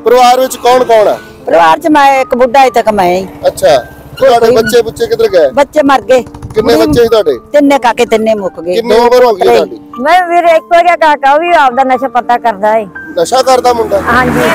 परिवार विच कौन-कौन है? परिवार च मैं एक बुढ़ा तक मैं ही। अच्छा ਤੁਹਾਡੇ ਬੱਚੇ ਕਿੱਧਰ ਗਏ? ਬੱਚੇ ਮਰ ਗਏ। ਕਿੰਨੇ ਬੱਚੇ ਸੀ ਤੁਹਾਡੇ? ਤਿੰਨੇ ਕਾਕੇ ਤਿੰਨੇ ਮੁੱਕ ਗਏ। ਕਿੰਨੀ ਉਮਰ ਹੋ ਗਈ ਤੁਹਾਡੀ? ਮੈਂ ਵੀਰ ਇੱਕੋ ਜਿਹਾ ਕਾਕਾ ਉਹ ਵੀ ਆਪਦਾ ਨਸ਼ਾ ਪਤਾ ਕਰਦਾ ਹੈ। ਨਸ਼ਾ ਕਰਦਾ ਮੁੰਡਾ? ਹਾਂਜੀ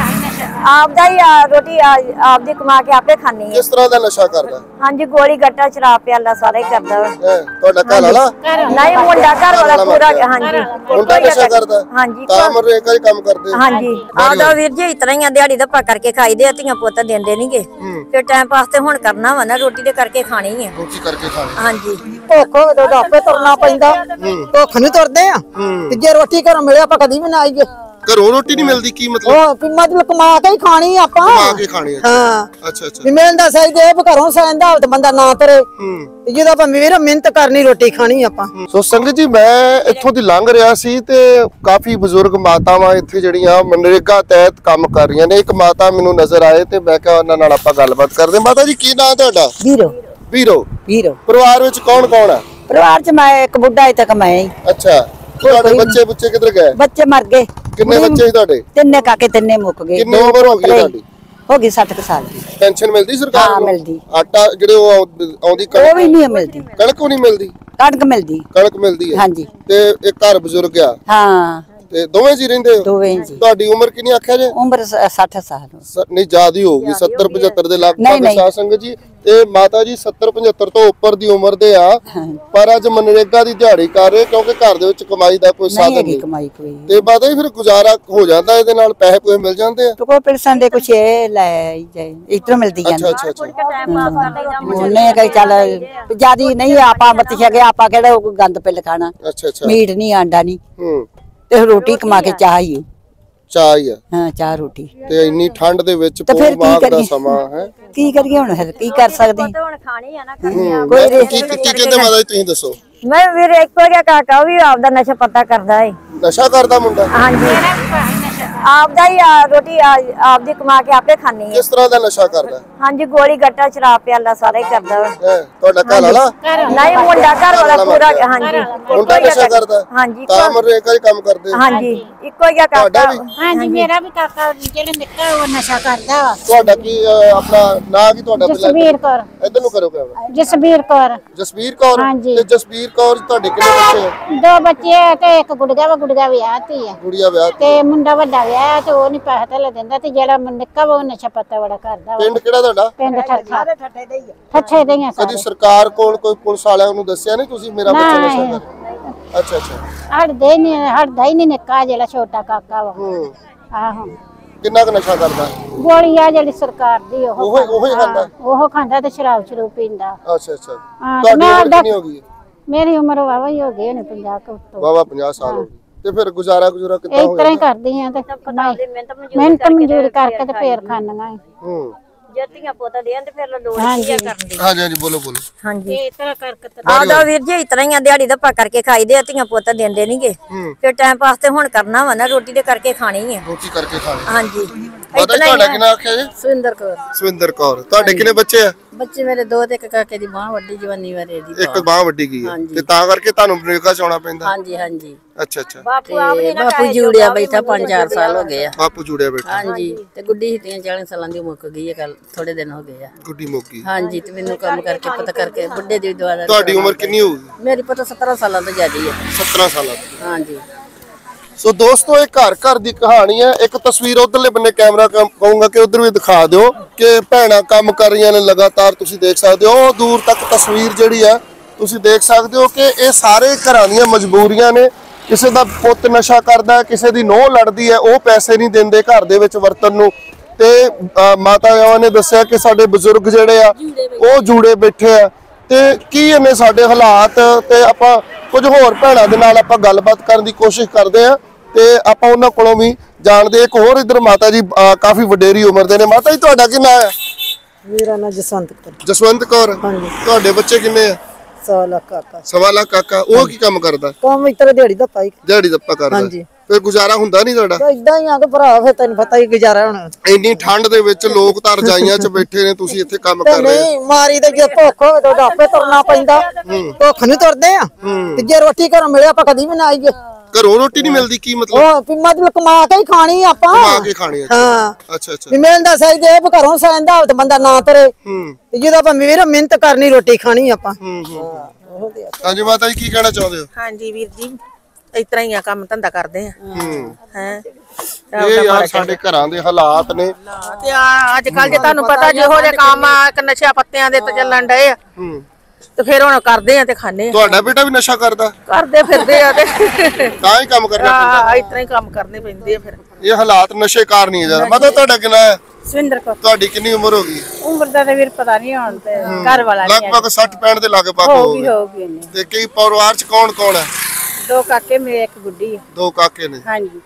ਆਪਦਾ ਹੀ ਰੋਟੀ ਆਪਦੀ ਕਮਾ ਕੇ ਆਪੇ ਖਾਣੀ ਹੈ। ਕਿਸ ਤਰ੍ਹਾਂ ਦਾ ਨਸ਼ਾ ਕਰਦਾ? ਹਾਂਜੀ ਗੋਲੀ ਗੱਟਾ ਸ਼ਰਾਬ ਪਿਆਲਾ ਸਾਰਾ ਹੀ ਕਰਦਾ ਹੈ। ਤੁਹਾਡਾ ਘਰ ਵਾਲਾ? ਨਹੀਂ ਮੁੰਡਾ ਘਰ ਵਾਲਾ ਪੂਰਾ ਹਾਂਜੀ ਮੁੰਡਾ ਨਸ਼ਾ ਕਰਦਾ? ਹਾਂਜੀ ਕੰਮ ਰੇਕਾ ਹੀ ਕੰਮ ਕਰਦੇ? ਹਾਂਜੀ ਆਪਦਾ ਵੀਰ ਜੀ ਇਤਨਾ ਹੀ ਦਿਹਾੜੀ ਦਾ ਪਾ ਕਰਕੇ ਖਾਈਦੇ ਆ ਧੀਆਂ ਪੁੱਤ ਦਿੰਦੇ ਨਹੀਂਗੇ ਫਿਰ ਟਾਈਮ ਪਾਸ ਤੇ ਹੁਣ ਕਰਨਾ ਵਾ ਨਾ ਰੋਟੀ ਦੇ ਕਰਕੇ ਖਾਣੀ ਹੈ। ਰੋਟੀ ਕਰਕੇ ਖਾਣੀ ਹਾਂਜੀ ਭੁੱਖ ਹੋਵੇ ਤਾਂ ਆਪੇ ਤੁਰਨਾ ਪੈਂਦਾ ਭੁੱਖ ਨਹੀਂ ਤੁਰਦੇ ਆ ਤੇ ਜੇ ਰੋਟੀ ਘਰੋਂ ਮਿਲੇ ਆਪਾਂ ਕਦੀ ਵੀ ਨਾ ਆਈਏ। ਘਰੋਂ ਰੋਟੀ ਨਹੀਂ ਮਿਲਦੀ ਕੀ ਮਤਲਬ? ਉਹ ਮਤਲਬ ਕਮਾ ਕੇ ਹੀ ਖਾਣੀ ਆਪਾਂ ਕਮਾ ਕੇ ਖਾਣੀ। ਹਾਂ ਅੱਛਾ ਅੱਛਾ ਵੀ ਮਿਲਦਾ ਸਹੀ ਜੇ ਘਰੋਂ ਸੈਂਦਾ ਤੇ ਬੰਦਾ ਨਾ ਤਰੇ ਤੇ ਜਦੋਂ ਆਪਾਂ ਵੀਰ ਮਿਹਨਤ ਕਰਨੀ ਰੋਟੀ ਖਾਣੀ ਆਪਾਂ। ਸੋ ਸੰਗਤ ਜੀ ਮੈਂ ਇੱਥੋਂ ਦੀ ਲੰਘ ਰਿਹਾ ਸੀ ਤੇ ਕਾਫੀ ਬਜ਼ੁਰਗ ਮਾਤਾਵਾਂ ਇੱਥੇ ਜਿਹੜੀਆਂ ਮਨਰੇਗਾ ਤਹਿਤ ਕੰਮ ਕਰ ਰਹੀਆਂ ਨੇ। ਇੱਕ ਮਾਤਾ ਮੈਨੂੰ ਨਜ਼ਰ ਆਏ ਤੇ ਮੈਂ ਕਿਹਾ ਉਹਨਾਂ ਨਾਲ ਆਪਾਂ ਗੱਲਬਾਤ ਕਰਦੇ। ਮਾਤਾ ਜੀ ਕੀ ਨਾਮ ਤੁਹਾਡਾ? ਵੀਰੋ। ਵੀਰੋ। ਵੀਰੋ। ਪਰਿਵਾਰ ਵਿੱਚ ਕੌਣ-ਕੌਣ ਹੈ? ਪਰਿਵਾਰ ਚ ਮੈਂ ਇੱਕ ਬੁੱਢਾ ਤੱਕ ਮੈਂ ਹੀ। ਅੱਛਾ ਤੁਹਾਡੇ ਬੱਚੇ ਕਿੱਧਰ ਗਏ? ਬੱਚੇ ਮਰ ਗਏ। ਕਿੰਨੇ ਬੱਚੇ ਸੀ ਤੁਹਾਡੇ? ਤਿੰਨੇ ਕਾਕੇ ਤਿੰਨੇ ਮੁੱਕ ਗਏ। ਕਿੰਨੀ ਉਮਰ ਹੋ ਗਈ ਤੁਹਾਡੀ? ਹੋ ਗਈ 60 ਸਾਲ ਦੀ। ਪੈਨਸ਼ਨ ਮਿਲਦੀ ਸਰਕਾਰ ਹਾਂ ਨੂੰ? ਮਿਲਦੀ। ਆਟਾ ਜਿਹੜੇ ਉਹ ਆਉਂਦੀ ਉਹ ਵੀ ਨਹੀਂ ਮਿਲਦੀ। ਕਣਕ ਨਹੀਂ ਮਿਲਦੀ? ਕਣਕ ਮਿਲਦੀ। ਕਣਕ ਮਿਲਦੀ ਹੈ ਹਾਂਜੀ। ਤੇ ਇੱਕ ਘਰ ਬਜ਼ੁਰਗ ਆ? ਹਾਂ ਤੇ ਦੋਵੇਂ ਜੀ ਰਹਿੰਦੇ ਹੋ? ਦੋਵੇਂ ਜੀ। ਤੁਹਾਡੀ ਉਮਰ ਕਿੰਨੀ ਆਖਿਆ ਜੇ? ਉਮਰ 60 ਸਾਲ। ਨਹੀਂ ਜ਼ਿਆਦਾ ਹੀ ਹੋਊਗੀ 70 75 ਦੇ ਲਗਭਗ ਸਾਧ ਸੰਗਤ ਜੀ। ਤੇ ਮਾਤਾ ਜੀ 70 75 ਤੋਂ ਉੱਪਰ ਦੀ ਉਮਰ ਦੇ ਆ ਪਰ ਅੱਜ ਮਨਰੇਗਾ ਦੀ ਦਿਹਾੜੀ ਕਰ ਰਹੇ ਕਿਉਂਕਿ ਘਰ ਦੇ ਵਿੱਚ ਕਮਾਈ ਦਾ ਕੋਈ ਸਾਧਨ ਨਹੀਂ। ਕਮਾਈ ਕੋਈ ਤੇ ਮਾਤਾ ਜੀ ਫਿਰ ਗੁਜ਼ਾਰਾ ਹੋ ਜਾਂਦਾ ਇਹਦੇ ਨਾਲ? ਪੈਸੇ ਕੋਈ ਮਿਲ ਜਾਂਦੇ ਆ? ਕੋਈ ਪੈਸਾ ਦੇ ਕੁਛ ਇਹ ਲੈ ਜਾਏ ਇਤਨਾ ਮਿਲਦੀ ਜਾਂਦੀ। ਅੱਛਾ ਅੱਛਾ ਉਹਨੇ ਕਹੀ ਚੱਲ ਜਿਆਦੀ ਨਹੀਂ ਆਪਾਂ ਬਤਿਆ ਗਿਆ ਆਪਾਂ ਕਿਹੜਾ ਗੰਦ ਪਿੱਲ ਖਾਣਾ। ਅੱਛਾ ਅੱਛਾ ਮੀਟ ਨਹੀਂ ਆਂਡਾ ਨਹੀਂ ਤੇ ਰੋਟੀ ਕਮਾ ਕੇ ਚਾਹ ਹੀ ਚਾਹ ਹੀ ਆ। ਹਾਂ ਚਾਹ ਰੋਟੀ। ਤੇ ਇੰਨੀ ਠੰਡ ਦੇ ਵਿੱਚ ਫਿਰ ਮਾਘ ਦਾ ਸਮਾਂ ਹੈ ਕੀ ਕਰੀਏ ਹੁਣ ਫਿਰ ਕੀ ਕਰ ਸਕਦੇ ਹੁਣ ਖਾਣੀ ਆ ਨਾ ਕੀ ਕਹਿੰਦੇ ਮਾਤਾ ਜੀ ਤੁਸੀਂ ਦੱਸੋ? ਮੈਂ ਵੀਰ ਇੱਕੋ ਜਿਹਾ ਕਾਕਾ ਉਹ ਵੀ ਆਪਦਾ ਨਸ਼ਾ ਪਤਾ ਕਰਦਾ ਹੈ। ਨਸ਼ਾ ਕਰਦਾ ਮੁੰਡਾ? ਹਾਂਜੀ ਆਪਦਾ ਹੀ ਰੋਟੀ ਆਪਦੀ ਕਮਾ ਕੇ ਆਪੇ ਖਾਣੀ ਹੈ। ਕਿਸ ਤਰ੍ਹਾਂ ਦਾ ਨਸ਼ਾ ਕਰਦਾ? ਹਾਂਜੀ ਗੋਲੀ ਗੱਟਾ ਸ਼ਰਾਬ ਪਿਆਲਾ ਸਾਰਾ ਹੀ ਕਰਦਾ ਹੈ। ਤੁਹਾਡਾ ਘਰ ਵਾਲਾ? ਨਹੀਂ ਮੁੰਡਾ ਘਰ ਵਾਲਾ ਪੂਰਾ ਹਾਂਜੀ ਮੁੰਡਾ ਨਸ਼ਾ ਕਰਦਾ? ਹਾਂਜੀ ਕੰਮ ਰੇਕਾ ਹੀ ਕੰਮ ਕਰਦੇ? ਹਾਂਜੀ ਇੱਕੋ ਜਿਹਾ ਕਾਕਾ। ਹਾਂਜੀ ਮੇਰਾ ਵੀ ਕਾਕਾ ਜਿਹੜਾ ਨਿੱਕਾ ਉਹ ਨਸ਼ਾ ਕਰਦਾ ਵਾ। ਤੁਹਾਡਾ ਕੀ ਆਪਣਾ ਨਾਂ ਕੀ ਤੁਹਾਡਾ? ਜਸਬੀਰ ਕੌਰ। ਇੱਧਰ ਨੂੰ ਕਰੋ ਕੈਮਰਾ। ਜਸਬੀਰ ਕੌਰ। ਜਸਬੀਰ ਕੌਰ। ਤੇ ਜਸਬੀਰ ਕੌਰ ਤੁਹਾਡੇ ਕਿੰਨੇ ਬੱਚੇ ਆ? 2 ਬੱਚੇ ਆ ਤੇ ਇੱਕ ਗੁੜਗਾ ਵਿਆਹਤੀ ਆ। ਗੁੜੀਆ ਵਿਆਹ ਤੇ ਮੁੰਡਾ ਵੱਡਾ ਵਿਆਹ ਤੇ ਉਹ ਨਹੀਂ ਪੈਸੇ ਤੇ ਲੈ ਦਿੰਦਾ ਤੇ ਜਿਹੜਾ ਨਿੱਕਾ ਉਹ ਨਸ਼ਾ ਪੱਤਾ ਬੜਾ ਕਰਦਾ ਵਾ। ਪਿੰਡ ਕਿਹੜਾ ਤੁਹਾਡਾ? ਪਿੰਡ ਠੱਠੇ ਦੇ ਹੀ ਆ ਕਦੀ ਸਰਕਾਰ ਕੋਲ ਕੋਈ ਪੁਲਿਸ ਵਾਲਿਆਂ ਨੂੰ ਦੱਸਿਆ ਨਹੀਂ ਤੁਸੀਂ ਮੇਰਾ ਬੱਚਾ ਨਸ਼ਾ ਕਰ? ਅੱਛਾ ਅੱਛਾ ਹਟਦਾ ਹੀ ਨਹੀਂ ਨਿੱਕਾ ਜਿਹੜਾ ਛੋਟਾ ਕਾਕਾ ਵਾ। ਆਹੋ ਕਿੰਨਾ ਕੁ ਨਸ਼ਾ ਕਰਦਾ? ਗੋਲੀ ਆ ਜਿਹੜੀ ਸਰਕਾਰ ਦੀ ਉਹ ਹੀ ਖਾਂਦਾ? ਉਹ ਖਾਂਦਾ ਤੇ ਸ਼ਰਾਬ ਪੀਂਦਾ। ਅੱਛਾ ਅੱਛਾ ਤੁਹਾਡੀ ਉਮਰ ਕਿੰਨੀ ਹੋ ਗਈ? ਮੇਰੀ ਉਮਰ ਵਾਵਾ ਹੀ ਹੋ ਗਈ ਨੇ 50 ਤੋਂ ਵਾਵਾ 50 ਸਾਲ ਹੋ ਗਏ। ਤੇ ਫਿਰ ਗੁਜ਼ਾਰਾ ਕਿੱਦਾਂ ਇਸ ਤਰ੍ਹਾਂ ਹੀ ਕਰਦੀ ਆ ਤੇ ਮਿਹਨਤ ਮਜ਼ਦੂਰੀ ਕਰਕੇ ਤੇ ਫੇਰ ਖਾਣੀਆਂ। ਜੱਤੀਆਂ ਪੋਤਾ ਦੇਣ ਤੇ ਫਿਰ ਲੋੜ ਕੀ ਕਰਦੀ। ਹਾਂਜੀ ਬੋਲੋ ਹਾਂਜੀ ਇਸ ਤਰ੍ਹਾਂ ਕਰਕੇ ਆਪਦਾ ਵੀਰ ਜੀ ਇਤਨਾ ਹੀ ਦਿਹਾੜੀ ਦਾ ਪਾ ਕਰਕੇ ਖਾਈਦੇ ਆ ਧੀਆਂ ਪੁੱਤ ਦਿੰਦੇ ਨਹੀਂਗੇ ਫਿਰ ਟਾਈਮ ਪਾਸ ਤੇ ਹੁਣ ਕਰਨਾ ਵਾ ਨਾ ਰੋਟੀ ਦੇ ਕਰਕੇ ਖਾਣੀ ਹੈ। ਰੋਟੀ ਕਰਕੇ ਖਾਣੀ। ਹਾਂਜੀ ਪਤਾ ਤੁਹਾਡਾ ਕਿੰਨਾ ਆਖਿਆ ਜੀ? ਸੁਰਿੰਦਰ ਕੌਰ। ਸੁਰਿੰਦਰ ਕੌਰ। ਤੁਹਾਡੇ ਕਿੰਨੇ ਬੱਚੇ ਆ? ਬੱਚੇ ਮੇਰੇ 2 ਤੇ ਇੱਕ ਕਾਕੇ ਦੀ ਬਾਹ ਵੱਡੀ ਜਵਾਨੀ ਵਾਲੇ ਦੀ। ਇੱਕ ਬਾਹ ਵੱਡੀ ਗਈ ਹੈ ਤੇ ਤਾਂ ਕਰਕੇ ਤੁਹਾਨੂੰ ਮਨਰੇਗਾ ਚ ਆਉਣਾ ਪੈਂਦਾ? ਹਾਂਜੀ ਹਾਂਜੀ। ਅੱਛਾ ਅੱਛਾ ਬਾਪੂ ਜੂੜਿਆ ਬੈਠਾ 5-4 ਸਾਲ ਹੋ ਗਏ ਆ। ਬਾਪੂ ਜੁੜਿਆ ਬੈਠਾ? ਹਾਂਜੀ ਤੇ ਗੁੱਡੀ 40 ਸਾਲਾਂ ਦੀ ਮੁੱਕ ਗਈ ਹੈ ਕੱਲ ਥੋੜੇ ਦਿਨ ਹੋ ਗਏ ਆ। ਗੁੱਡੀ ਮੁੱਕੀ? ਹਾਂਜੀ ਤੇ ਮੈਨੂੰ ਕੰਮ ਕਰਕੇ ਪਤਾ ਕਰਕੇ ਬੁੱਢੇ ਦੀ ਦੁਆਰਾ। ਤੁਹਾਡੀ ਉਮਰ ਕਿੰਨੀ ਹੋਊਗੀ? ਮੇਰੀ ਪਤਾ 17 ਸਾਲਾਂ ਤੋਂ ਜ਼ਿਆਦੀ ਹੈ। 17 ਸਾਲਾਂ ਦੀ? ਹਾਂਜੀ। ਸੋ ਦੋਸਤੋ ਇਹ ਘਰ ਦੀ ਕਹਾਣੀ ਹੈ। ਇੱਕ ਤਸਵੀਰ ਉਧਰਲੇ ਬੰਨੇ ਕੈਮਰਾ ਕਹੂੰਗਾ ਕਿ ਉਧਰ ਵੀ ਦਿਖਾ ਦਿਓ ਕਿ ਭੈਣਾਂ ਕੰਮ ਕਰ ਰਹੀਆਂ ਨੇ ਲਗਾਤਾਰ। ਤੁਸੀਂ ਦੇਖ ਸਕਦੇ ਹੋ ਦੂਰ ਤੱਕ ਤਸਵੀਰ ਜਿਹੜੀ ਹੈ ਤੁਸੀਂ ਦੇਖ ਸਕਦੇ ਹੋ ਕਿ ਇਹ ਸਾਰੇ ਘਰਾਂ ਦੀਆਂ ਮਜਬੂਰੀਆਂ ਨੇ। ਕਿਸੇ ਦਾ ਪੁੱਤ ਨਸ਼ਾ ਕਰਦਾ, ਕਿਸੇ ਦੀ ਨੂੰਹ ਲੜਦੀ ਹੈ, ਉਹ ਪੈਸੇ ਨਹੀਂ ਦਿੰਦੇ ਘਰ ਦੇ ਵਿੱਚ ਵਰਤਨ ਨੂੰ। ਤੇ ਮਾਤਾਵਾਂ ਨੇ ਦੱਸਿਆ ਕਿ ਸਾਡੇ ਬਜ਼ੁਰਗ ਜਿਹੜੇ ਆ ਉਹ ਜੂੜੇ ਬੈਠੇ ਆ। ਤੇ ਕੀ ਇਹਨੇ ਸਾਡੇ ਹਾਲਾਤ ਤੇ ਆਪਾਂ ਕੁਝ ਹੋਰ ਭੈਣਾਂ ਦੇ ਨਾਲ ਆਪਾਂ ਗੱਲਬਾਤ ਕਰਨ ਦੀ ਕੋਸ਼ਿਸ਼ ਕਰਦੇ ਆ ਤੇ ਆਪਾਂ ਉਹਨਾਂ ਕੋਲੋਂ ਵੀ ਜਾਣਦੇ। ਇੱਕ ਹੋਰ ਇੱਧਰ ਮਾਤਾ ਜੀ ਕਾਫੀ ਵਡੇਰੀ ਉਮਰ ਦੇ ਨੇ। ਮਾਤਾ ਜੀ ਤੁਹਾਡਾ ਕੀ ਨਾਂ ਹੈ? ਮੇਰਾ ਨਾਂ ਜਸਵੰਤ ਕੌਰ। ਜਸਵੰਤ ਕੌਰ। ਤੁਹਾਡੇ ਬੱਚੇ ਕਿੰਨੇ ਆ? 100 ਲੱਖ ਕਾਕਾ। 1.25 ਲੱਖ ਕਾਕਾ। ਉਹ ਕੀ ਕੰਮ ਕਰਦਾ? ਕੰਮ ਇਤਰੇ ਦਿਹਾੜੀ ਦਾ ਪਾਈ। ਦਿਹਾੜੀ ਦੱਪਾ ਕਰਦਾ? ਹਾਂਜੀ। ਫਿਰ ਗੁਜ਼ਾਰਾ ਹੁੰਦਾ ਨਹੀਂ ਤੁਹਾਡਾ? ਇਦਾਂ ਹੀ ਆ ਕਿ ਭਰਾ ਫਿਰ ਤੈਨੂੰ ਪਤਾ ਹੀ ਗੁਜ਼ਾਰਾ ਹੁਣ। ਇੰਨੀ ਠੰਡ ਦੇ ਵਿੱਚ ਲੋਕ ਤਾਂ ਰਜਾਈਆਂ 'ਚ ਬੈਠੇ ਨੇ, ਤੁਸੀਂ ਇੱਥੇ ਕੰਮ ਕਰ ਰਹੇ ਹੋ। ਨਹੀਂ ਮਾਰੀ ਤੇ ਜੇ ਭੁੱਖ ਹੋਵੇ ਤਾਂ ਆਪੇ ਤੁਰਨਾ ਪੈਂਦਾ ਭੁੱਖ ਨਹੀਂ ਤੁਰਦੇ ਆ ਤੇ ਜੇ ਰੋਟੀ ਘਰੋਂ ਮਿਲੇ ਆਪਾਂ ਕਦੀ ਵੀ ਨਾ ਆਈਏ। ਘਰੋਂ ਰੋਟੀ ਨਹੀਂ ਮਿਲਦੀ ਕੀ ਮਤਲਬ? ਉਹ ਵੀ ਮਤਲਬ ਕਮਾ ਕੇ ਹੀ ਖਾਣੀ ਆਪਾਂ। ਕਮਾ ਕੇ ਖਾਣੀ। ਹਾਂ ਅੱਛਾ ਅੱਛਾ। ਵੀ ਮਿਲਦਾ ਸਹੀ ਜੇ ਘਰੋਂ ਸੈਂਦਾ ਤੇ ਬੰਦਾ ਨਾ ਤਰੇ ਤੇ ਜਦੋਂ ਆਪਾਂ ਵੀਰ ਮਿਹਨਤ ਕਰਨੀ ਰੋਟੀ ਖਾਣੀ ਆਪਾਂ। ਹਾਂਜੀ ਮਾਤਾ ਜੀ ਕੀ ਕਹਿਣਾ ਚਾਹੁੰਦੇ ਹੋ? ਹਾਂਜੀ ਵੀਰ ਜੀ ਇਸ ਤਰ੍ਹਾਂ ਹੀ ਆ ਕੰਮ ਧੰਦਾ ਕਰਦੇ ਆ ਹੈ। ਇਹ ਯਾਰ ਸਾਡੇ ਘਰਾਂ ਦੇ ਹਾਲਾਤ ਨੇ ਤੇ ਅੱਜ ਕੱਲ ਜੇ ਤੁਹਾਨੂੰ ਪਤਾ ਜਿਹੋ ਜਿਹਾ ਕੰਮ ਆ ਨਸ਼ਾ ਪੱਤਿਆਂ ਦੇ ਤੇ ਚੱਲਣ ਡਏ ਆ ਤੇ ਫਿਰ ਹੁਣ ਕਰਦੇ ਆ ਤੇ ਖਾਣੇ ਆ। ਤੁਹਾਡਾ ਬੇਟਾ ਵੀ ਨਸ਼ਾ ਕਰਦਾ? ਕਰਦੇ ਫਿਰਦੇ ਆ ਤੇ ਤਾਂ ਹੀ ਕੰਮ ਕਰਨਾ ਪੈਂਦਾ। ਇਸ ਤਰ੍ਹਾਂ ਹੀ ਕੰਮ ਕਰਨੇ ਪੈਂਦੇ ਆ ਫਿਰ। ਇਹ ਹਾਲਾਤ ਨਸ਼ੇ ਕਾਰਨ ਹੀ ਜ਼ਿਆਦਾ। ਮਾਤਾ ਤੁਹਾਡਾ ਕਿੰਨਾ ਹੈ? ਸਵਿੰਦਰ ਕੌਰ। ਤੁਹਾਡੀ ਕਿੰਨੀ ਉਮਰ ਹੋ ਗਈ? ਉਮਰ ਦਾ ਤੇ ਵੀਰ ਪਤਾ ਨਹੀਂ ਹੁਣ ਤੇ ਘਰ ਵਾਲਾ ਨਹੀਂ ਲਗਭਗ 60-65 ਦੇ ਲਾਗੇ-ਪਾਗੇ ਹੋਊਗੀ। ਹੋਊਗੀ ਇਹਨੇ। ਤੇ ਕਈ ਪਰਿਵਾਰ ਚ ਕੌਣ ਕੌਣ ਹੈ? 2 ਕਾਕੇ ਮੇਰੇ, 1 ਗੁੱਡੀ ਆ। 2 ਕਾਕੇ ਨੇ। ਹਾਂਜੀ।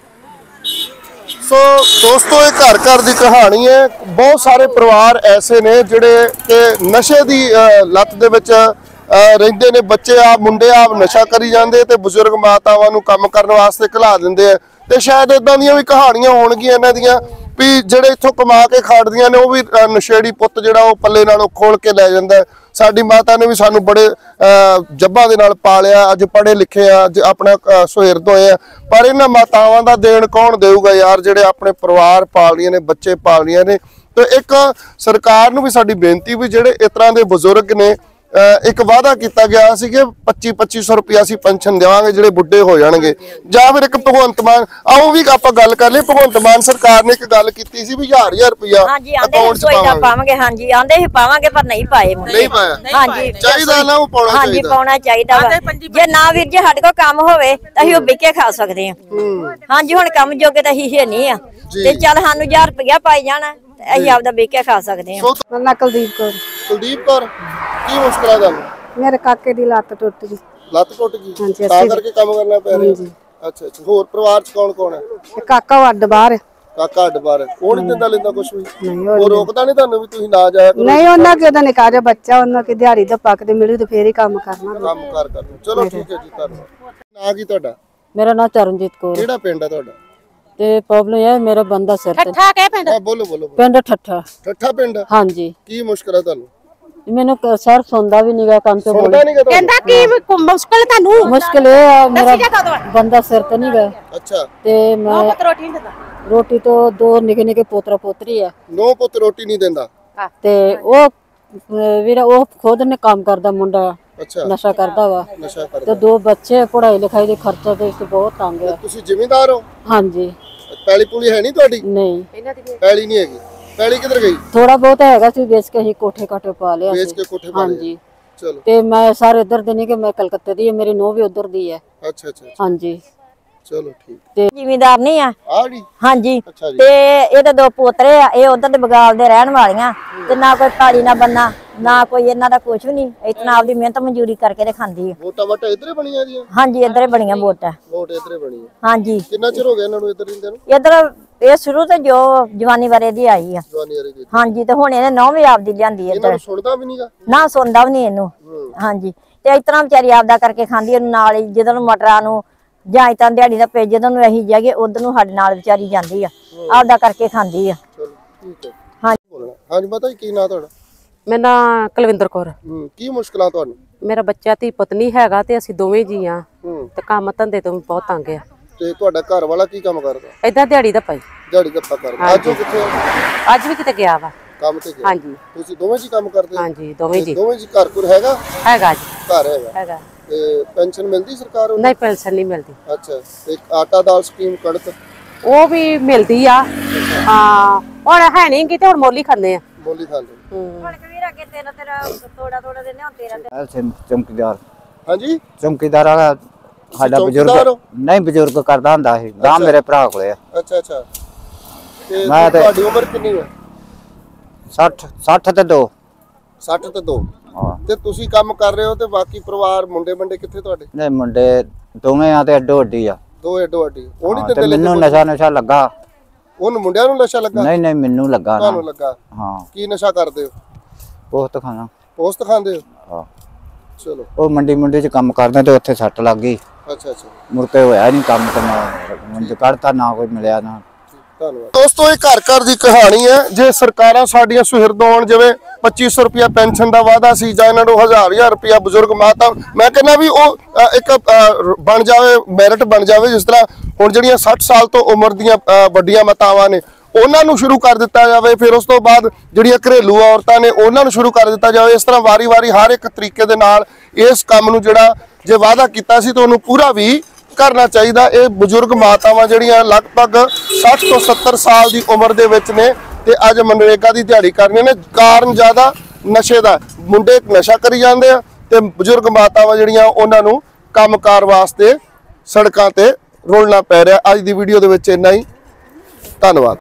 ਸੋ ਦੋਸਤੋ ਇਹ ਘਰ ਘਰ ਦੀ ਕਹਾਣੀ ਹੈ। ਬਹੁਤ ਸਾਰੇ ਪਰਿਵਾਰ ਐਸੇ ਨੇ ਜਿਹੜੇ ਕਿ ਨਸ਼ੇ ਦੀ ਲੱਤ ਦੇ ਵਿੱਚ ਰਹਿੰਦੇ ਨੇ। ਬੱਚੇ ਆਪ ਮੁੰਡੇ ਆਪ ਨਸ਼ਾ ਕਰੀ ਜਾਂਦੇ ਤੇ ਬਜ਼ੁਰਗ ਮਾਤਾਵਾਂ ਨੂੰ ਕੰਮ ਕਰਨ ਵਾਸਤੇ ਘਲਾ ਦਿੰਦੇ ਆ। ਤੇ ਸ਼ਾਇਦ ਇਦਾਂ ਦੀਆਂ ਵੀ ਕਹਾਣੀਆਂ ਹੋਣਗੀਆਂ ਇਹਨਾਂ ਦੀਆਂ ਵੀ ਜਿਹੜੇ ਇੱਥੋਂ ਕਮਾ ਕੇ ਖਾੜਦੀਆਂ ਨੇ ਉਹ ਵੀ ਨਸ਼ੇੜੀ ਪੁੱਤ ਜਿਹੜਾ ਉਹ ਪੱਲੇ ਨਾਲੋਂ ਖੋਲ ਕੇ ਲੈ ਜਾਂਦਾ। ਸਾਡੀ ਮਾਤਾ ਨੇ ਵੀ ਸਾਨੂੰ ਬੜੇ ਜੱਬਾਂ ਦੇ ਨਾਲ ਪਾਲਿਆ। ਅੱਜ ਪੜ੍ਹੇ ਲਿਖੇ ਆ, ਅੱਜ ਆਪਣਾ ਸੁਹਿਰਦ ਹੋਏ ਆ। ਪਰ ਇਹਨਾਂ ਮਾਤਾਵਾਂ ਦਾ ਦੇਣ ਕੌਣ ਦੇਊਗਾ ਯਾਰ, ਜਿਹੜੇ ਆਪਣੇ ਪਰਿਵਾਰ ਪਾਲਦੀਆਂ ਨੇ, ਬੱਚੇ ਪਾਲਦੀਆਂ ਨੇ। ਤੇ ਇੱਕ ਸਰਕਾਰ ਨੂੰ ਵੀ ਸਾਡੀ ਬੇਨਤੀ ਵੀ ਜਿਹੜੇ ਇਸ ਤਰ੍ਹਾਂ ਦੇ ਬਜ਼ੁਰਗ ਨੇ, ਇੱਕ ਵਾਅਦਾ ਕੀਤਾ ਗਿਆ ਸੀ ਕਿ 2500 ਰੁਪਇਆ ਅਸੀਂ ਪੈਨਸ਼ਨ ਦੇਵਾਂਗੇ ਜਿਹੜੇ ਬੁੱਢੇ ਹੋ ਜਾਣਗੇ। ਜਾਂ ਫਿਰ ਇੱਕ ਭਗਵੰਤ ਮਾਨ, ਆਓ ਵੀ ਆਪਾਂ ਗੱਲ ਕਰ ਲਈ। ਭਗਵੰਤ ਮਾਨ ਸਰਕਾਰ ਨੇ ਇੱਕ ਗੱਲ ਕੀਤੀ ਸੀ ਵੀ 1000 ਰੁਪਇਆ ਅਕਾਊਂਟ 'ਚ ਪਾਵਾਂਗੇ। ਹਾਂਜੀ ਆਂਦੇ ਹੀ ਪਾਵਾਂਗੇ ਪਰ ਨਹੀਂ ਪਾਏ ਮੁੰਡੇ। ਨਹੀਂ ਪਾਇਆ। ਹਾਂਜੀ ਚਾਹੀਦਾ ਨਾ ਉਹ ਪਾਉਣਾ ਹਾਂਜੀ ਚਾਹੀਦਾ। ਪਾਉਣਾ ਚਾਹੀਦਾ ਵਾ। ਜੇ ਨਾ ਵੀਰ ਜੀ ਸਾਡੇ ਕੋਲ ਕੰਮ ਹੋਵੇ ਤਾਂ ਅਸੀਂ ਉਹ ਵਿਕੇ ਖਾ ਸਕਦੇ ਹਾਂ। ਹਾਂਜੀ ਹੁਣ ਕੰਮ ਜੋਗੇ ਤਾਂ ਅਸੀਂ ਹੈ ਨਹੀਂ ਆ ਤੇ ਚੱਲ ਸਾਨੂੰ 1000 ਰੁਪਇਆ ਪਾਈ ਜਾਣਾ ਅਸੀਂ ਆਪਦਾ ਵਿਕੇ ਖਾ ਸਕਦੇ ਹਾਂ। ਮੈਂ ਕੁਲਦੀਪ ਕੌਰ। ਕੁਲਦੀਪ ਕੌਰ ਕੀ ਮੁਸ਼ਕਲ ਆ ਤੁਹਾਨੂੰ? ਮੇਰੇ ਕਾਕੇ ਦੀ ਲੱਤ ਟੁੱਟ ਗਈ। ਲੱਤ ਟੁੱਟ ਗਈ ਹਾਂਜੀ, ਤਾਂ ਕਰਕੇ ਕੰਮ ਕਰਨਾ ਪੈ ਰਿਹਾ। ਅੱਛਾ ਅੱਛਾ। ਹੋਰ ਪਰਿਵਾਰ ਚ ਕੌਣ ਕੌਣ ਹੈ? ਕਾਕਾ ਵੱਡ ਬਾਹਰ। ਕਾਕਾ ਅੱਡ ਬਾਰ ਉਹ ਨਹੀਂ ਦਿੰਦਾ ਲੈਂਦਾ ਕੁਝ ਵੀ? ਉਹ ਰੋਕਦਾ ਨਹੀਂ ਤੁਹਾਨੂੰ ਵੀ ਤੁਸੀਂ ਨਾ ਜਾਇਆ ਕਰੋ? ਨਹੀਂ ਉਹਨਾਂ ਕਿ ਉਹਦਾ ਨਿਕਾ ਜਿਹਾ ਬੱਚਾ, ਉਹਨਾਂ ਕਿ ਦਿਹਾੜੀ ਦਾ ਪੱਕਦੇ ਮਿਲੂ ਤੇ ਫੇਰ ਹੀ ਕੰਮ ਕਰਨਾ। ਕੰਮ ਕਰ ਚਲੋ ਠੀਕ ਹੈ ਜੀ। ਧੰਨਵਾਦ। ਨਾਂ ਕੀ ਤੁਹਾਡਾ? ਮੇਰਾ ਨਾਮ ਚਰਨਜੀਤ ਕੌਰ। ਕਿਹੜਾ ਪਿੰਡ ਹੈ ਤੁਹਾਡਾ? ਤੇ ਪ੍ਰੋਬਲਮ ਇਹ ਮੇਰਾ ਬੰਦਾ ਸਿਰ ਤੇ ਠੱਠਾ ਕੇ ਪਿੰਡ? ਹਾਂ ਬੋਲੋ ਬੋਲੋ। ਪਿੰਡ ਠੱਠਾ। ਠੱਠਾ ਪਿੰਡ? ਹਾਂਜੀ। ਕੀ ਮੁਸ਼ਕਲ ਹੈ ਤੁਹਾਨੂੰ? ਮੈਨੂੰ ਸਰ ਸੁਣਦਾ ਵੀ ਨਹੀਂਗਾ ਕੰਮ ਤੋਂ ਸੁਣਦਾ ਨਹੀਂ ਕਹਿੰਦਾ? ਕਹਿੰਦਾ ਕੀ ਮੁਸ਼ਕਲ ਤੁਹਾਨੂੰ? ਮੁਸ਼ਕਿਲ ਇਹ ਆ ਮੇਰਾ ਬੰਦਾ ਸਿਰ ਤੇ ਨਹੀਂ ਗਾ। ਅੱਛਾ। ਤੇ ਮੈਂ ਰੋਟੀ ਨਹੀਂ ਦਿੰਦਾ। ਰੋਟੀ ਤੋਂ 2 ਨਿੱਕੇ ਨਿੱਕੇ ਪੋਤਰਾ ਪੋਤਰੀ ਆ। 9 ਪੁੱਤ ਰੋਟੀ ਨਹੀਂ ਦਿੰਦਾ? ਤੇ ਉਹ ਵੀਰਾ ਉਹ ਖੁਦ ਨੇ ਕੰਮ ਕਰਦਾ ਮੁੰਡਾ। ਅੱਛਾ। ਨਸ਼ਾ ਕਰਦਾ ਵਾ। ਨਸ਼ਾ ਤੇ ਕਰਦਾ। 2 ਬੱਚੇ ਪੜ੍ਹਾਈ ਲਿਖਾਈ ਦੇ ਖਰਚਾ ਤੇ ਬਹੁਤ ਤੰਗ ਆ। ਤੁਸੀਂ ਜ਼ਿਮੀਂਦਾਰ ਹੋ? ਹਾਂਜੀ। ਪੈਲੀ ਪੂਲੀ ਹੈ ਨਹੀਂ ਤੁਹਾਡੀ? ਨਹੀਂ ਪੈਲੀ ਨਹੀਂ ਹੈਗੀ। ਪੈਲੀ ਕਿੱਧਰ ਗਈ? ਥੋੜਾ ਬਹੁਤ ਹੈਗਾ ਸੀ ਵੇਚ ਕੇ ਅਸੀਂ ਕੋਠੇ ਕਾਠੇ ਪਾ ਲਿਆ ਵੇਚ ਸੀ। ਕੇ ਕੋਠੇ ਪਾ ਲਏ? ਹਾਂਜੀ। ਚਲੋ। ਤੇ ਮੈਂ ਸਾਰੇ ਇੱਧਰ ਦੇ ਨਹੀਂ ਕਿ ਮੈਂ ਕਲਕੱਤੇ ਦੀ ਹੈ, ਮੇਰੀ ਨੂੰਹ ਵੀ ਉੱਧਰ ਦੀ ਹੈ। ਅੱਛਾ ਅੱਛਾ। ਹਾਂਜੀ। ਚਲੋ ਠੀਕ। ਤੇ ਜ਼ਿਮੀਂਦਾਰ ਨਹੀਂ ਆ। ਆ ਗਈ? ਹਾਂਜੀ। ਅੱਛਾ ਜੀ। ਤੇ ਇਹਦੇ 2 ਪੋਤਰੇ ਆ, ਇਹ ਉਧਰ ਦੇ ਬਗਾਲ ਦੇ ਰਹਿਣ ਵਾਲੀਆਂ ਤੇ ਨਾ ਕੋਈ ਪਾੜੀ ਨਾ ਬੰਨਾ ਨਾ ਕੋਈ ਇਹਨਾਂ ਦਾ ਕੁਝ ਵੀ ਨਹੀਂ। ਇਤਨਾ ਆਪਦੀ ਮਿਹਨਤ ਮਜ਼ਦੂਰੀ ਕਰਕੇ ਤੇ ਖਾਂਦੀ ਆ। ਵੋਟਾਂ ਵਾਟਾਂ ਇੱਧਰੇ ਬਣੀਆਂ ਦੀਆਂ? ਹਾਂਜੀ ਇੱਧਰੇ ਬਣੀਆਂ ਵੋਟਾਂ। ਵੋਟ ਇੱਧਰੇ ਬਣੀ ਹੈ। ਹਾਂਜੀ ਕਿੰਨਾ ਚਿਰ ਹੋ ਗਿਆ ਇਹਨਾਂ ਨੂੰ ਇੱਧਰ ਰਹਿੰਦੇ ਨੂੰ? ਇੱਧਰ ਇਹ ਸ਼ੁਰੂ ਤੋਂ ਜੋ ਜਵਾਨੀ ਬਾਰੇ ਦੀ ਆਈ ਆ। ਜਵਾਨੀ ਵਾਲੀ ਦੀ? ਹਾਂਜੀ ਤੇ ਹੁਣ ਇਹਨੇ 9ਵੀਂ ਆਪਦੀ ਲਿਆਂਦੀ ਇਹਨਾਂ ਇੱਧਰ। ਨੂੰ ਸੁਣਦਾ ਵੀ ਨਹੀਂਗਾ? ਨਾ ਸੁਣਦਾ ਵੀ ਨਹੀਂ ਇਹਨੂੰ। ਹਾਂਜੀ ਤੇ ਇਸ ਤਰ੍ਹਾਂ ਵਿਚਾਰੀ ਆਪਦਾ ਕਰਕੇ ਖਾਂਦੀ ਇਹਨੂੰ ਨਾਲ ਹੀ ਜਦੋਂ ਨੂੰ ਮਟਰਾਂ ਨੂੰ ਜਾਂ ਇਤਾਂ ਦਿਹਾੜੀ ਦਾ ਪੇਜ ਜਦੋਂ ਨੂੰ ਅਸੀਂ ਜਾਈਏ ਉਧਰ ਨੂੰ ਸਾਡੇ ਨਾਲ ਵਿਚਾਰੀ ਜਾਂਦੀ ਆ ਆਪਦਾ ਕਰਕੇ ਖਾਂਦੀ ਆ। ਚਲੋ ਠੀਕ ਹੈ। ਹਾਂਜੀ। ਬੋਲਣਾ। ਹਾਂਜੀ ਪਤਾ ਕੀ ਨਾਂ ਤੁਹਾਡਾ? ਮੇਰਾ ਨਾਂ ਕੁਲਵਿੰਦਰ ਕੌਰ। ਕੀ ਮੁਸ਼ਕਲਾਂ ਤੁਹਾਨੂੰ? ਮੇਰਾ ਬੱਚਾ ਧੀ ਪਤਨੀ ਹੈਗਾ ਤੇ ਅਸੀਂ ਦੋਵੇਂ ਜੀ ਆ ਹੂੰ। ਤੇ ਕੰਮ ਧੰਦੇ ਤੋਂ ਵੀ ਬਹੁਤ ਤੰਗ ਆ। ਤੇ ਤੁਹਾਡਾ ਘਰ ਵਾਲਾ ਕੀ ਕੰਮ ਕਰਦਾ? ਏਦਾਂ ਦਿਹਾੜੀ ਦਾ ਪਾਈ। ਦਿਹਾੜੀ ਦੱਪਾ ਕਰਦਾ। ਅੱਜ ਉਹ ਕਿੱਥੇ ਆ? ਅੱਜ ਵੀ ਕਿਤੇ ਗਿਆ ਵਾ। ਕੰਮ ਤੇ ਗਿਆ? ਹਾਂਜੀ। ਤੁਸੀਂ ਦੋਵੇਂ ਜੀ ਕੰਮ ਕਰਦੇ ਹੋ? ਹਾਂਜੀ ਦੋਵੇਂ ਜੀ। ਦੋਵੇਂ ਜੀ ਘਰ ਘਰ ਹੈਗਾ? ਹੈਗਾ ਜੀ। ਘਰ ਹੈਗਾ। ਹੈਗਾ। ਤੇ ਪੈਨਸ਼ਨ ਮਿਲਦੀ ਸਰਕਾਰ ਵੱਲੋਂ? ਨਹੀਂ ਪੈਨਸ਼ਨ ਨਹੀਂ ਮਿਲਦੀ। ਅੱਛਾ। ਇੱਕ ਆਟਾ ਦਾਲ ਸਕੀਮ ਕਣਕ ਉਹ ਵੀ ਮਿਲਦੀ ਆ। ਹਾਂ ਹੁਣ ਹੈ ਨਹੀਂ ਕਿਤੇ ਹੁਣ ਮੋਲੀ ਖਾਂਦੇ ਆ। ਬੋਲੀ ਖਾਂਦੇ? ਚੌਂਕੀਦਾਰ। ਹਾਂਜੀ। ਚੌਂਕੀਦਾਰ ਵਾਲਾ ਸਾਡਾ ਬਜ਼ੁਰਗ ਨਹੀਂ ਬਜ਼ੁਰਗ ਕਰਦਾ ਹੁੰਦਾ ਸੀ। ਗਾਂ ਮੇਰੇ ਭਰਾ ਕੋਲੇ ਆ। ਅੱਛਾ ਅੱਛਾ। ਤੇ ਮੈਂ ਤੇ- ਤੁਹਾਡੀ ਉਮਰ ਕਿੰਨੀ ਹੈ? 60 ਤੇ 2। 60 ਤੇ 2। ਹਾਂ। ਤੇ ਤੁਸੀਂ ਕੰਮ ਕਰ ਰਹੇ ਹੋ ਤੇ ਬਾਕੀ ਪਰਿਵਾਰ ਮੁੰਡੇ ਬੰਡੇ ਕਿੱਥੇ ਤੁਹਾਡੇ? ਨਹੀਂ ਮੁੰਡੇ ਦੋਵੇਂ ਆ ਤੇ ਅੱਡੋ ਅੱਡੀ ਆ। ਦੋ ਐਡੋ ਅੱਡੀ। ਉਹ ਨਹੀਂ ਹਾਂ, ਤੇ ਦਿੰਦੇ? ਮੈਨੂੰ ਨਸ਼ਾ ਲੱਗਾ। ਉਹਨੂੰ ਮੁੰਡਿਆਂ ਨੂੰ ਨਸ਼ਾ ਲੱਗਾ? ਨਹੀਂ ਮੈਨੂੰ ਲੱਗਾ। ਤੁਹਾਨੂੰ ਲੱਗਾ? ਹਾਂ। ਕੀ ਨਸ਼ਾ ਕਰਦੇ ਹੋ? ਬਹੁਤ ਖਾਣਾ। ਪੋਸਤ ਖਾਂਦੇ ਹੋ? ਹਾਂ। ਚਲੋ। ਉਹ ਮੰਡੀ ਚ ਕੰਮ ਕਰਦੇ ਤੇ ਉੱਥੇ ਸੱਟ ਲੱਗ ਗਈ। ਅੱਛਾ ਅੱਛਾ। ਮੁੜ ਕੇ ਹੋਇਆ ਨਹੀਂ ਕੰਮ ਤੇ ਮੈਂ ਕੱਢਤਾ ਨਾ ਕੋਈ ਮਿਲਿਆ ਨਾ। ਧੰਨਵਾਦ ਦੋਸਤੋ, ਇਹ ਘਰ ਘਰ ਦੀ ਕਹਾਣੀ ਹੈ। ਜੇ ਸਰਕਾਰਾਂ ਸਾਡੀਆਂ ਸੁਹਿਰਦ ਹੋਣ, ਜਿਵੇਂ 2500 ਰੁਪਇਆ ਪੈਨਸ਼ਨ ਦਾ ਵਾਅਦਾ ਸੀ ਜਾਂ ਇਹਨਾਂ ਨੂੰ 1000 ਰੁਪਇਆ ਬਜ਼ੁਰਗ ਮਾਤਾ, ਮੈਂ ਕਹਿੰਦਾ ਵੀ ਉਹ ਇੱਕ ਬਣ ਜਾਵੇ, ਮੈਰਿਟ ਬਣ ਜਾਵੇ। ਜਿਸ ਤਰ੍ਹਾਂ ਹੁਣ ਜਿਹੜੀਆਂ 60 ਸਾਲ ਤੋਂ ਉਮਰ ਦੀਆਂ ਵੱਡੀਆਂ ਮਾਤਾਵਾਂ ਨੇ ਉਹਨਾਂ ਨੂੰ ਸ਼ੁਰੂ ਕਰ ਦਿੱਤਾ ਜਾਵੇ, ਫਿਰ ਉਸ ਤੋਂ ਬਾਅਦ ਜਿਹੜੀਆਂ ਘਰੇਲੂ ਔਰਤਾਂ ਨੇ ਉਹਨਾਂ ਨੂੰ ਸ਼ੁਰੂ ਕਰ ਦਿੱਤਾ ਜਾਵੇ। ਇਸ ਤਰ੍ਹਾਂ ਵਾਰੀ-ਵਾਰੀ ਹਰ ਇੱਕ ਤਰੀਕੇ ਦੇ ਨਾਲ ਇਸ ਕੰਮ ਨੂੰ ਜਿਹੜਾ ਜੇ ਵਾਅਦਾ ਕੀਤਾ ਸੀ ਤਾਂ ਉਹਨੂੰ ਪੂਰਾ ਵੀ ਕਰਨਾ ਚਾਹੀਦਾ। ਇਹ ਬਜ਼ੁਰਗ ਮਾਤਾਵਾਂ ਜਿਹੜੀਆਂ ਲਗਭਗ 60 ਤੋਂ 70 ਸਾਲ ਦੀ ਉਮਰ ਦੇ ਵਿੱਚ ਨੇ ਤੇ ਅੱਜ ਮਨਰੇਗਾ ਦੀ ਦਿਹਾੜੀ ਕਰਨੀ ਨੇ। ਕਾਰਨ ਜ਼ਿਆਦਾ ਨਸ਼ੇ ਦਾ, ਮੁੰਡੇ ਨਸ਼ਾ ਕਰੀ ਜਾਂਦੇ ਆ ਤੇ ਬਜ਼ੁਰਗ ਮਾਤਾਵਾਂ ਜਿਹੜੀਆਂ ਉਹਨਾਂ ਨੂੰ ਕੰਮਕਾਰ ਵਾਸਤੇ ਸੜਕਾਂ ਤੇ ਰੋਲਣਾ ਪੈ ਰਿਹਾ। ਅੱਜ ਦੀ ਵੀਡੀਓ ਦੇ ਵਿੱਚ ਇੰਨਾ ਹੀ, ਧੰਨਵਾਦ।